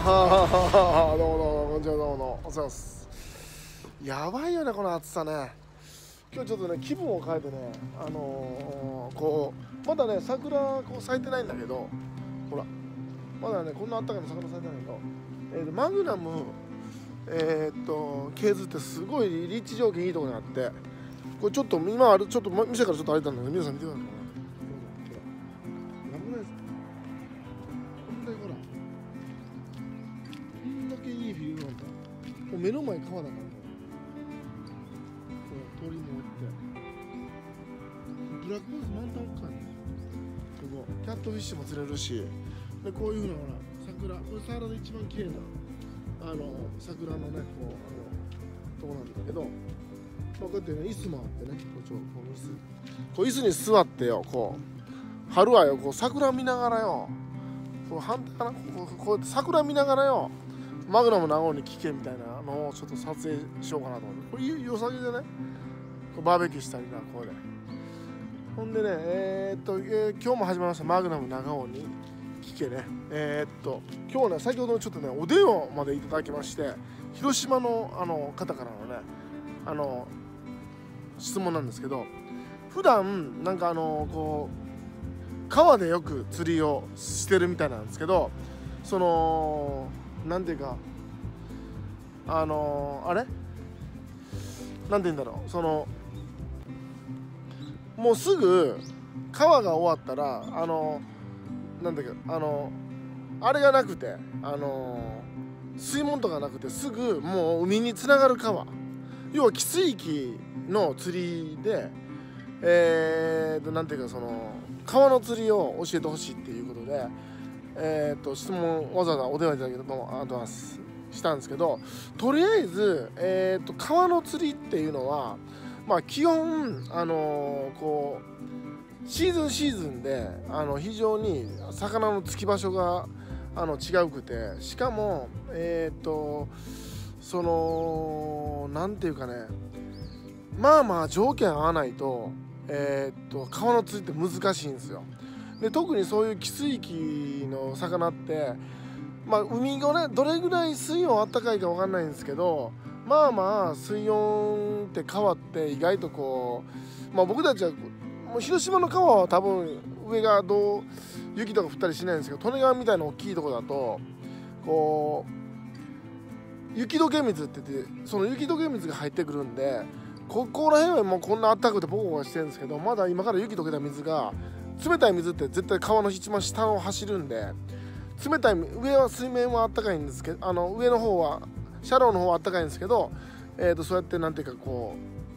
はあ、どうもどうも、こんにちは、どうもどうも、おはようございます。やばいよね、この暑さね。今日ちょっとね、気分を変えてね、こう、まだね、桜こう咲いてないんだけど、ほら、まだね、こんなあったかいの桜咲いてないんだけど、マグナム、ケーズってすごい立地条件いいところにあって、これちょっと、今ある、ちょっと店からちょっと歩いたんだけど、皆さん見てください。やばくないですか？こんだけほら。こんだけいいフィルムなんだ。もう目の前川だからね。鳥もおって。ブラックホース満タンかね。ここキャットフィッシュも釣れるし。でこういうふうなほら桜、これサハラで一番綺麗な桜のねとこなんだけど、こうやってね椅子もあってね、こう椅子に座ってよ、こう春はよこう桜見ながらよ。反対かな、こうやって桜見ながらよ、マグナムの顎に聞けみたいなのをちょっと撮影しようかなと思って、これ良さげでね、バーベキューしたりな、これで。ほんでね、今日も始まりましたマグナム長尾に聞けね。今日ね、先ほどちょっとね、お電話までいただきまして、広島の方からのね、質問なんですけど、普段なんかこう川でよく釣りをしてるみたいなんですけど、そのなんていうかあれなんていうんだろう、そのもうすぐ川が終わったらなんだっけあれがなくて水門とかなくてすぐもう海につながる川、要は汽水域の釣りでなんていうかその川の釣りを教えてほしいっていうことで、質問わざわざお電話いただけどもありがとうございますしたんですけど、とりあえず、川の釣りっていうのはまあ基本こうシーズンで非常に魚の付き場所が違うくて、しかもそのなんていうかね、まあまあ条件合わないと川の釣りって難しいんですよ。で特にそういう汽水域の魚ってまあ海がねどれぐらい水温あったかいか分かんないんですけど、まあまあ水温って川って意外とこう、まあ僕たちはもう広島の川は多分上が雪とか降ったりしないんですけど、利根川みたいな大きいとこだとこう雪解け水って言って、その雪解け水が入ってくるんで、ここら辺はもうこんなあったかくてボコボコしてるんですけど、まだ今から雪解けた水が、冷たい水って絶対川の一番下を走るんで、冷たい上は水面はあったかいんですけど、上の方はシャローの方はあったかいんですけど、そうやってなんていうかこ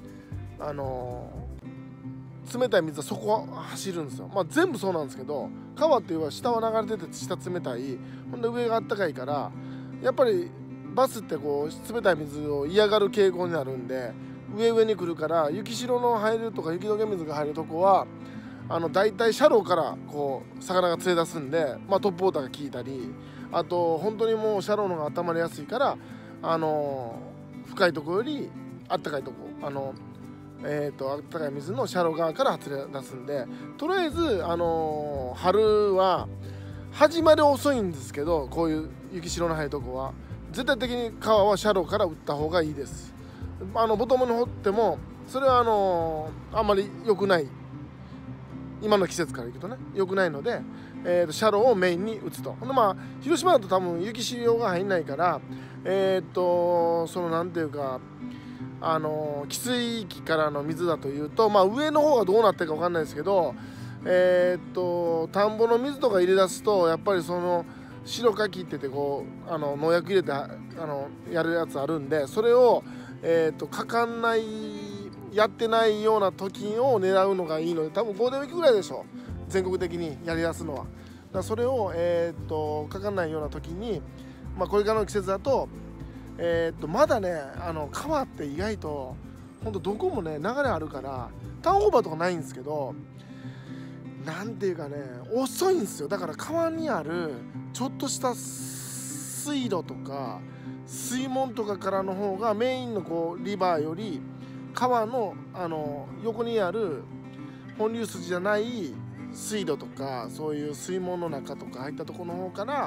う冷たい水はそこは走るんですよ。まあ全部そうなんですけど、川っていうのは下は流れてて下冷たい、ほんで上があったかいから、やっぱりバスってこう冷たい水を嫌がる傾向になるんで、上に来るから雪代の入るとか雪解け水が入るとこはだいたいシャローからこう魚が釣れ出すんで、まあ、トップウォーターが効いたり、あと本当にもうシャローのが温まりやすいから深いところよりあったかいとこあったかい水のシャロー側から釣れ出すんで、とりあえず春は始まり遅いんですけど、こういう雪代の入るとこは絶対的に川はシャローから打った方がいいです。ボトムに掘ってもそれはあんまり良くない、今の季節からいくとね良くないので、シャローをメインに打つと。ほんでまあ広島だと多分雪潮が入んないからそのなんていうか汽水域からの水だというと、まあ上の方がどうなってるか分かんないですけど、田んぼの水とか入れ出すとやっぱりその白かきって言ってこう農薬入れてやるやつあるんで、それをかかんないやってないような時を狙うのがいいので、多分ゴールデンウィークぐらいでしょ、全国的にやりやすのは。だからそれをかかんないような時に、まあ、これからの季節だとまだね川って意外とほんとどこもね流れあるからターンオーバーとかないんですけど、なんていうかね遅いんですよ。だから川にあるちょっとした水路とか水門とかからの方がメインのこうリバーより川の横にある本流筋じゃない水路とかそういう水門の中とか入ったところの方から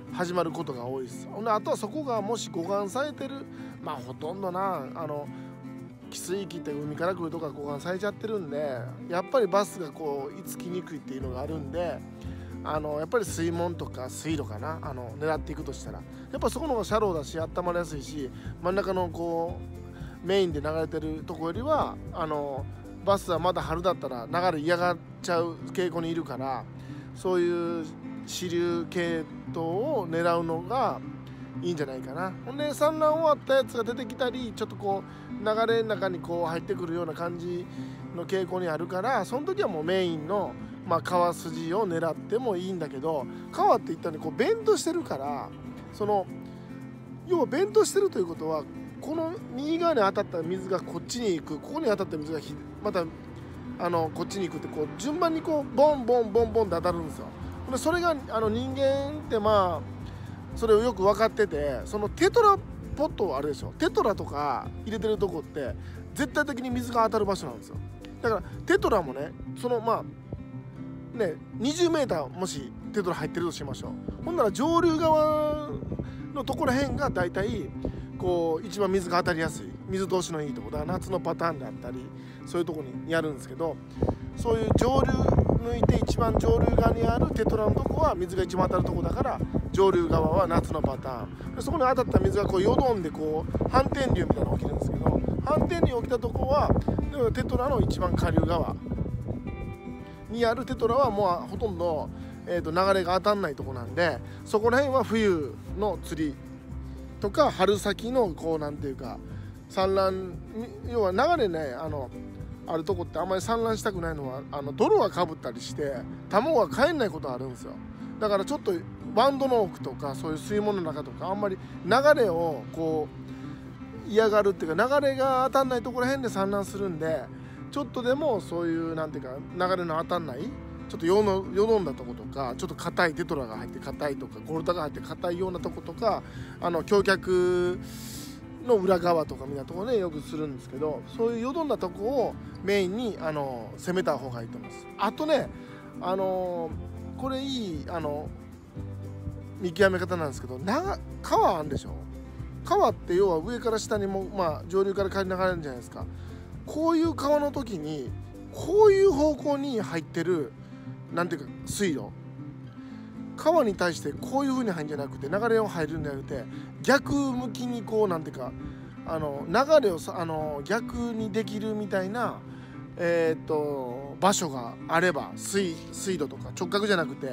始まることが多いです。ほんであとはそこがもし護岸されてる、まあほとんどな汽水域って海から来るとこが護岸されちゃってるんで、やっぱりバスがこう居つきにくいっていうのがあるんで、やっぱり水門とか水路かな、狙っていくとしたらやっぱそこの方がシャローだし温まりやすいし、真ん中のこうメインで流れてるとこよりはバスはまだ春だったら流れ嫌がっちゃう傾向にいるから、そういう支流系統を狙うのがいいんじゃないかな。ほんで産卵終わったやつが出てきたり、ちょっとこう流れの中にこう入ってくるような感じの傾向にあるから、その時はもうメインの、川筋を狙ってもいいんだけど、川っていったらこうベントしてるから、要はベントしてるということは、この右側に当たった水がこっちに行く、ここに当たった水がまたこっちに行くって、こう順番にこうボンボンボンボンって当たるんですよ。でそれが人間ってそれをよく分かってて、そのテトラポットあるでしょ、テトラとか入れてるとこって絶対的に水が当たる場所なんですよ。だからテトラもね、20m もしテトラ入ってるとしましょう。ほんなら上流側のところらへんがだいたいこう一番水が当たりやすい、水通しのいいところだ、夏のパターンであったりそういうところにやるんですけど、そういう上流抜いて一番上流側にあるテトラのとこは水が一番当たるとこだから、上流側は夏のパターンで、そこに当たった水がこうよどんでこう反転流みたいなのが起きるんですけど、反転流起きたとこはテトラの一番下流側にあるテトラはもうほとんど、流れが当たんないとこなんで、そこら辺は冬の釣りとか春先のこうなんていうか産卵、要は流れね、あるとこってあんまり産卵したくないのは泥がかぶったりして卵が帰んないことがあるんですよ。だからちょっとバンドの奥とかそういう水門の中とかあんまり流れをこう嫌がるっていうか、流れが当たんないところら辺で産卵するんで、ちょっとでもそういうなんていうか流れの当たんないちょっとよどんだとことか、ちょっと硬いテトラが入って硬いとか、ゴルタが入って硬いようなとことか、橋脚の裏側とかみたいなところねよくするんですけど、そういうよどんだとこをメインに攻めた方がいいと思います。あとね、これいい見極め方なんですけど、川あるでしょ。川って要は上から下にも、上流から下に流れるんじゃないですか。こういう川の時にこういう方向に入ってるなんていうか水路、川に対してこういう風に入るんじゃなくて、流れを入るんじゃなくて逆向きにこうなんていうか流れを逆にできるみたいな場所があれば、水路とか直角じゃなくて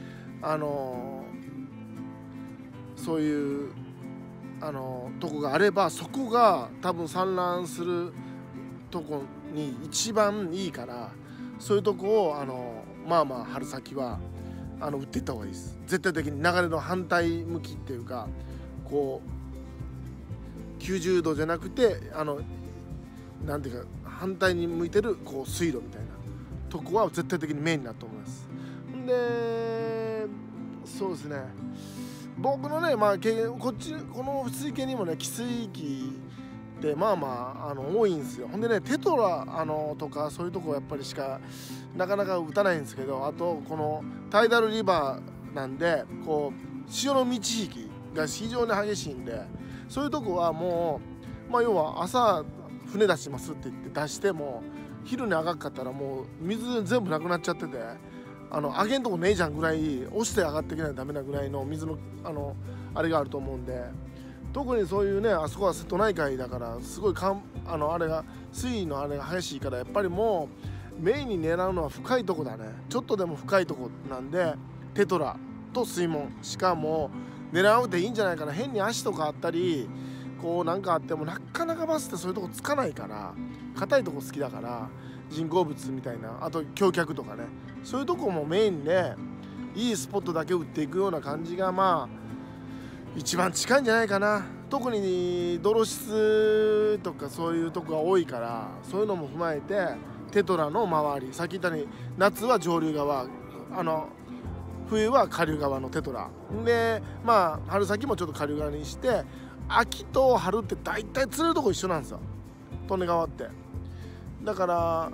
そういうとこがあれば、そこが多分産卵するとこに一番いいから、そういうとこを春先は打っていった方がいいです。絶対的に流れの反対向きっていうか、こう90度じゃなくてなんていうか反対に向いてるこう水路みたいなとこは絶対的にメインになると思います。でそうですね、僕のね、この水系にもね汽水域って多いんですよ。ほんでね、テトラとかそういうとこやっぱりしかなかなか打たないんですけど、あとこのタイダルリバーなんでこう潮の満ち引きが非常に激しいんで、そういうとこはもう要は朝船出しますって言って出しても昼に上がっかったらもう水全部なくなっちゃってて、上げんとこねえじゃんぐらい押して上がっていけないとダメなぐらいの水のあれがあると思うんで、特にそういうね、あそこは瀬戸内海だからすごいあれが水位のあれが激しいから、やっぱりもうメインに狙うのは深いとこだね。ちょっとでも深いとこなんでテトラと水門しかも狙わなくていいんじゃないかな。変に足とかあったりこうなんかあってもなかなかバスってそういうとこつかないから、硬いとこ好きだから人工物みたいな、あと橋脚とかね、そういうとこもメインでいいスポットだけ打っていくような感じが一番近いんじゃないかな。特に泥質とかそういうとこが多いから、そういうのも踏まえてテトラの周り、さっき言ったように夏は上流側、冬は下流側のテトラで、春先もちょっと下流側にして、秋と春って大体釣れるとこ一緒なんですよ、利根川って。だから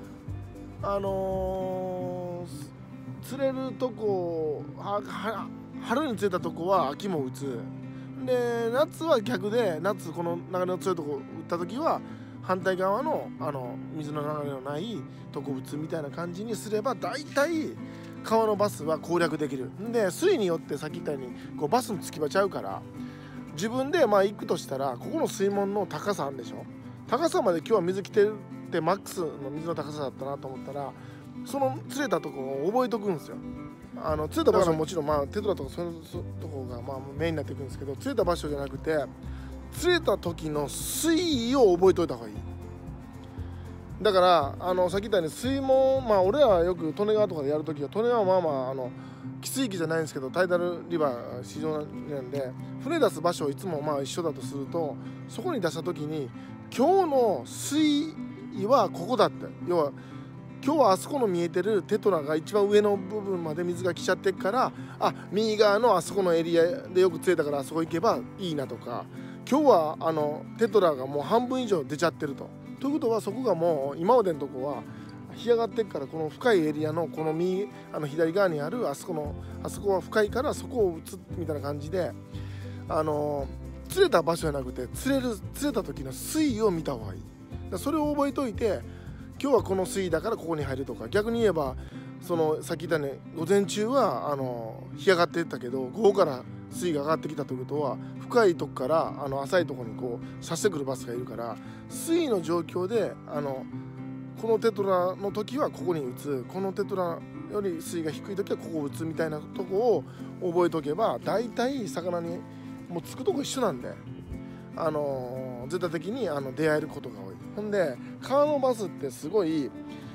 釣れるとこ春に釣れたとこは秋も打つ。で夏は逆で、夏この流れの強いとこ打った時は反対側の水の流れのないとこ打つみたいな感じにすれば、だいたい川のバスは攻略できる。で水位によってさっき言ったようにこうバスのつき場ちゃうから、自分で行くとしたら、ここの水門の高さあるでしょ。高さまで今日は水来てるってマックスの水の高さだったなと思ったら、その釣れたとこを覚えとくんですよ。釣れた場所はもちろんテトラとかそういうとこがメインになっていくんですけど、釣れた場所じゃなくて釣れた時の水位を覚えといた方がいい。だからさっき言ったように水門、俺らはよく利根川とかでやるときは、利根川は汽水域じゃないんですけど、タイダルリバー市場なんで、船出す場所いつも一緒だとすると、そこに出した時に今日の水位はここだって、要は今日はあそこの見えてるテトラが一番上の部分まで水が来ちゃってるから、右側のあそこのエリアでよく釣れたからあそこ行けばいいなとか、今日はテトラがもう半分以上出ちゃってるということは、そこがもう今までのとこは干上がってるから、この深いエリアのこの左側にあるあそこは深いからそこを打つみたいな感じで、釣れた場所じゃなくて釣れた時の水位を見た方がいい。それを覚えといて、今日はこの水位だからここに入るとか、逆に言えばさっき言ったように午前中は干上がってったけど、午後から水位が上がってきたということは、深いとこから浅いところにこう刺してくるバスがいるから、水位の状況でこのテトラの時はここに打つ、このテトラより水位が低い時はここを打つみたいなとこを覚えとけば、だいたい魚にもうつくとこ一緒なんで、絶対的に出会えることが多い。ほんで川のバスってすごい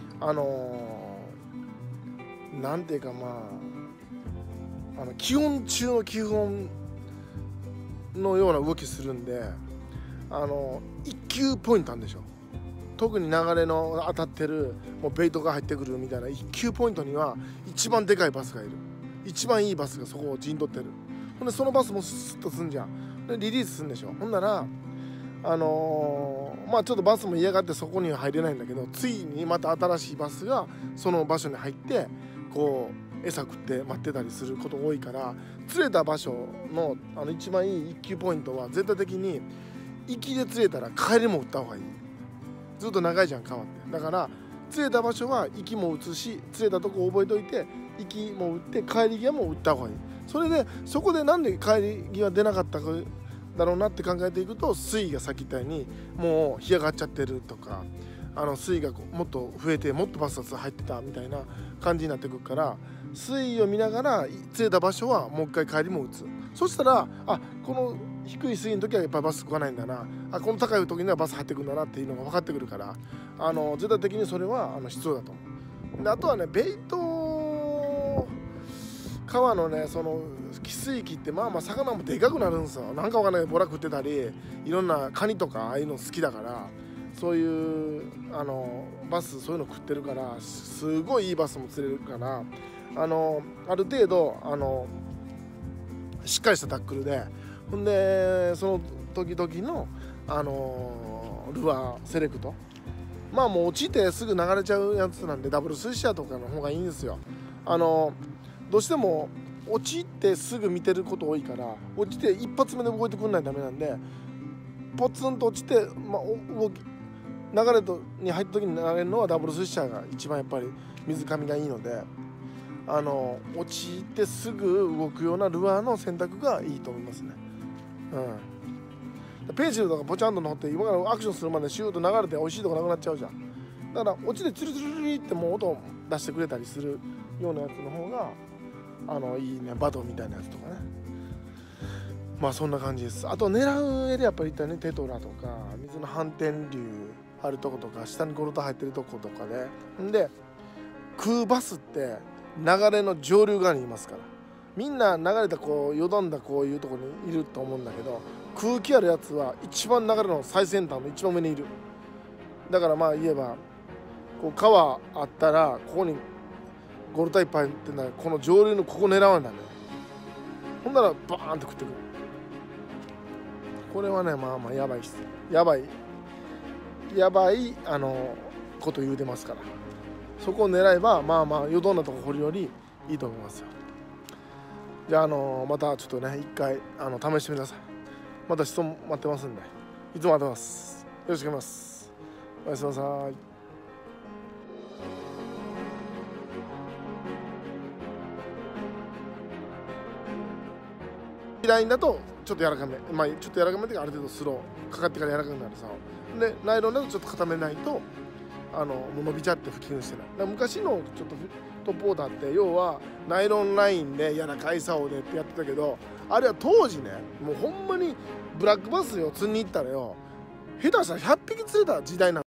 なんていうか基本中の基本のような動きするんで、一級ポイントあるんでしょ。特に流れの当たってるもうベイトが入ってくるみたいな一級ポイントには一番でかいバスがいる。一番いいバスがそこを陣取ってる。ほんでそのバスもスッとすんじゃん。でリリースするんでしょ。ほんならちょっとバスも嫌がってそこには入れないんだけど、ついにまた新しいバスがその場所に入ってこう餌食って待ってたりすることが多いから、釣れた場所の一番いい一級ポイントは絶対的に行きで釣れたら帰りも打った方がいい。ずっと長いじゃん川って。だから釣れた場所は行きも打つし、釣れたとこ覚えといて行きも打って帰り際も打った方がいい。それでそこでなんで帰り際出なかったかだろうなって考えていくと、水位がさっき言ったようにもう干上がっちゃってるとか、水位がもっと増えてもっとバスバス入ってたみたいな感じになってくるから、水位を見ながら釣れた場所はもう一回帰りも打つ。そしたらこの低い水位の時はやっぱりバス来ないんだな、この高い時にはバス入ってくるんだなっていうのが分かってくるから、絶対的にそれは必要だと思う。であとはね、ベイト川のね、その汽水域って魚もでかくなるんですよ。なんかわかんないけどボラ食ってたり、いろんなカニとかああいうの好きだから、そういうバスそういうの食ってるから、すごいいいバスも釣れるから、ある程度しっかりしたタックルで、ほんでその時々のルアーセレクト、もう落ちてすぐ流れちゃうやつなんでダブルスイッシャーとかの方がいいんですよ。どうしても落ちてすぐ見てること多いから、落ちて一発目で動いてくんないとダメなんで、ポツンと落ちて、動き流れに入った時に流れるのはダブルスイッシャーが一番やっぱり水上がいいので、落ちてすぐ動くようなルアーの選択がいいと思いますね。ペンシルとかポチャンと乗って今からアクションするまでシューッと流れて美味しいとこなくなっちゃうじゃん。だから落ちてツルツルツルってもう音を出してくれたりするようなやつの方がいいね。バドみたいなやつとかね。そんな感じです。あと狙うエリアやっぱり言ったね、テトラとか水の反転流あるとことか、下にゴルタ入ってるとことかで食うバスって流れの上流側にいますから、みんな流れたよどんだこういうところにいると思うんだけど、空気あるやつは一番流れの最先端の一番上にいる。だから言えば川あったらここにゴルタいっぱいってんだら、この上流のここ狙わんだね。ほんならバーンって食ってくる。これはねやばいっす。やばいこと言うてますから、そこを狙えばよどんだとこ掘るよりいいと思いますよ。 じゃあ、またちょっとね一回試してみてください。また質問待ってますんで、いつも待ってます。よろしくお願いします。おやすみなさい。ラインだとちょっと柔らかめ、まあちょっと柔らかめっていうか、ある程度スローかかってから柔らかくなるさ。でナイロンだとちょっと固めないともう伸びちゃって吹き抜してない。だから昔のちょっとトップウォーターって要はナイロンラインで柔らかい竿でってやってたけど、あれは当時ね、もうほんまにブラックバスを釣りに行ったらよ、下手したら100匹釣れた時代なん